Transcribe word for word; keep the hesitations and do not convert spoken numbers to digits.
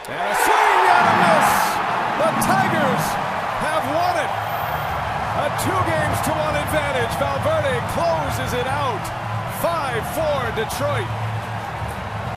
And a swing and a miss. The Tigers have won it. A two games to one advantage. Valverde closes it out. five four Detroit.